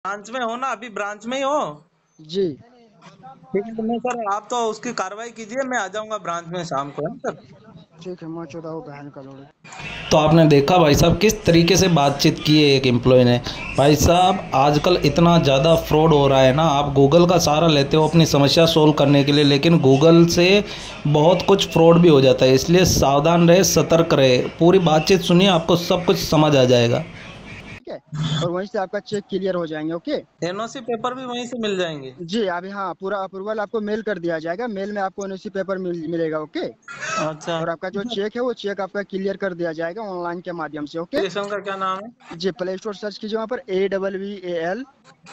Branch में हो ना? अभी ब्रांच में ही हो? जी। ठीक है, तो मैं सर, आप तो उसकी कार्रवाई कीजिए, मैं आ जाऊंगा ब्रांच में शाम को, है ना सर? ठीक है, मैं चौदह हूँ बहन का लोड़े। तो आपने देखा भाई साहब किस तरीके से बातचीत की है एक एम्प्लॉय ने। भाई साहब आजकल इतना ज़्यादा फ्रॉड हो रहा है ना, आप गूगल का सहारा लेते हो अपनी समस्या सोल्व करने के लिए, लेकिन गूगल से बहुत कुछ फ्रॉड भी हो जाता है, इसलिए सावधान रहे, सतर्क रहे। पूरी बातचीत सुनिए, आपको सब कुछ समझ आ जाएगा। ठीक है, और वहीं से आपका चेक क्लियर हो जाएंगे। ओके। एनओसी पेपर भी वहीं से मिल जाएंगे? जी, अभी हाँ, पूरा अप्रूवल आपको मेल कर दिया जाएगा। मेल में आपको एनओसी पेपर मिलेगा। ओके। अच्छा। और आपका जो चेक है वो चेक आपका क्लियर कर दिया जाएगा ऑनलाइन के माध्यम से। ओके। एप्लीकेशन का क्या नाम है? जी, प्ले स्टोर सर्च कीजिए, वहाँ पर AWVAL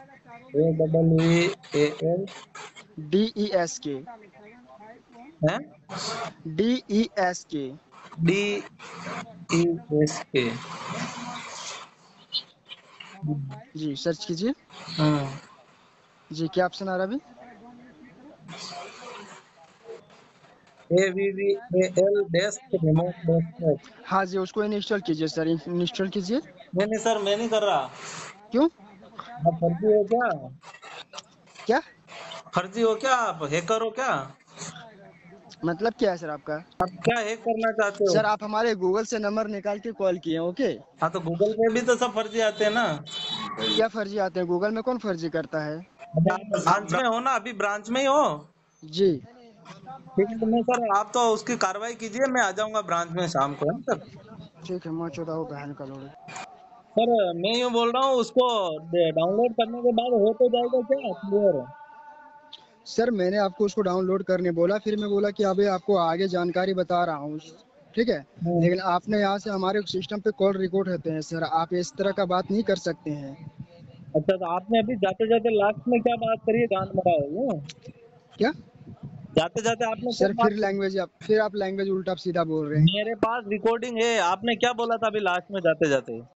AWVAL DESK है? DESK। DESK। जी, सर्च कीजिए। हम्म। जी, क्या ऑप्शन आ रहा है अभी? AWVAL desk remote desktop. हाँ जी, उसको इंस्टॉल कीजिए सर, इंस्टॉल कीजिए। नहीं नहीं सर, मैं नहीं कर रहा। क्यों? आप फर्जी हो क्या? क्या फर्जी हो क्या? आप हैकर हो क्या? मतलब क्या है सर आपका? आप क्या हैक करना चाहते हो? सर आप हमारे गूगल से नंबर निकाल के कॉल किए हैं। ओके। हाँ, तो गूगल पे भी तो सब फर्जी आते हैं ना? क्या फर्जी आते हैं? गूगल में कौन फर्जी करता है? अभी आप ब्रांच में हो ना? अभी ब्रांच में ही हो? जी। ठीक है, तो मैं सर, आप तो उसकी कार्रवाई कीजिए, मैं आ जाऊंगा ब्रांच में शाम को, है ना सर? ठीक है, मैं चौदह हूँ बहन का लोड़े। सर, मैं यूँ बोल रहा हूँ, उसको डाउनलोड करने के बाद हो तो जाएगा क्या क्लियर? सर मैंने आपको उसको डाउनलोड करने बोला, फिर मैं बोला कि अभी आपको आगे जानकारी बता रहा हूँ। ठीक है। लेकिन आपने यहाँ से हमारे सिस्टम पे कॉल रिकॉर्ड होते हैं सर, आप इस तरह का बात नहीं कर सकते हैं। अच्छा, तो आपने अभी जाते जाते लास्ट में क्या बात करी है, गांड मरा है वो? क्या? जाते जाते आपने क्या सर बात करी? फिर आप लैंग्वेज उल्टा सीधा बोल रहे हैं। मेरे पास रिकॉर्डिंग है, आपने क्या बोला था अभी लास्ट में जाते जाते?